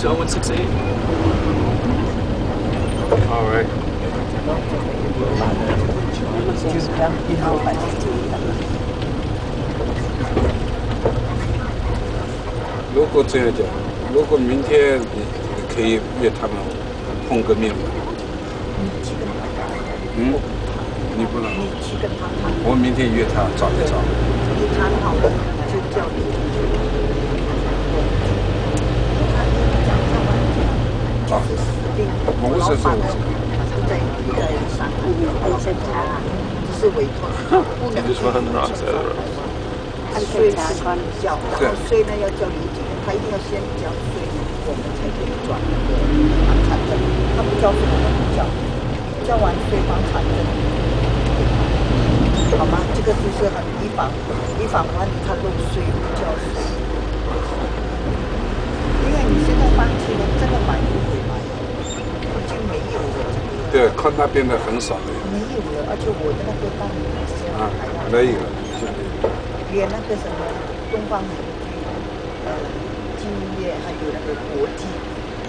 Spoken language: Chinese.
0168. All right. 如果这样讲，如果明天你可以约他们碰个面吗？你不能。我明天约他找一找。 你谈好了就叫你。 啊，我是说。 不在上海，现在只是委托，不能去。按税是交，然后税呢要交离境，他一定要先交税，我们才可以转那个房产证。他不交税，我们不交，交完税房产证，好吗？这个就是很以防万一他漏税不交税，因为你现在放弃了，真的买不回来，已经没有了。 对，看那边的很少的。 没有了，而且我的那个大米现在还要没有， 连那个什么东方明珠、金月还有那个国际